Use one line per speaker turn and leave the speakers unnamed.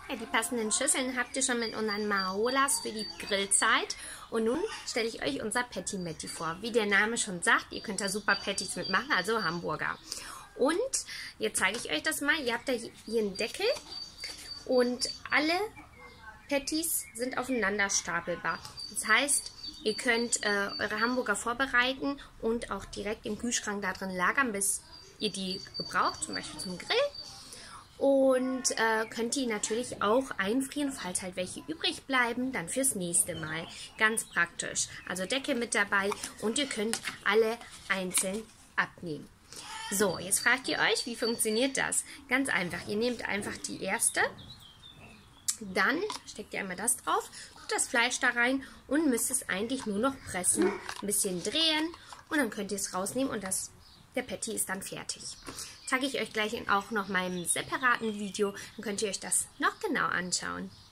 Ja, die passenden Schüsseln habt ihr schon mit unseren Majolas für die Grillzeit. Und nun stelle ich euch unser Patty Matti vor. Wie der Name schon sagt, ihr könnt da super Patties mitmachen, also Hamburger. Und jetzt zeige ich euch das mal. Ihr habt da hier einen Deckel und alle Patties sind aufeinander stapelbar. Das heißt, ihr könnt eure Hamburger vorbereiten und auch direkt im Kühlschrank da drin lagern, bis ihr die gebraucht, zum Beispiel zum Grill. Und könnt die natürlich auch einfrieren, falls halt welche übrig bleiben, dann fürs nächste Mal. Ganz praktisch. Also Deckel mit dabei und ihr könnt alle einzeln abnehmen. So, jetzt fragt ihr euch, wie funktioniert das? Ganz einfach. Ihr nehmt einfach die erste, dann steckt ihr einmal das drauf, tut das Fleisch da rein und müsst es eigentlich nur noch pressen, ein bisschen drehen und dann könnt ihr es rausnehmen und der Patty ist dann fertig. Zeige ich euch gleich auch noch mal im separaten Video, dann könnt ihr euch das noch genau anschauen.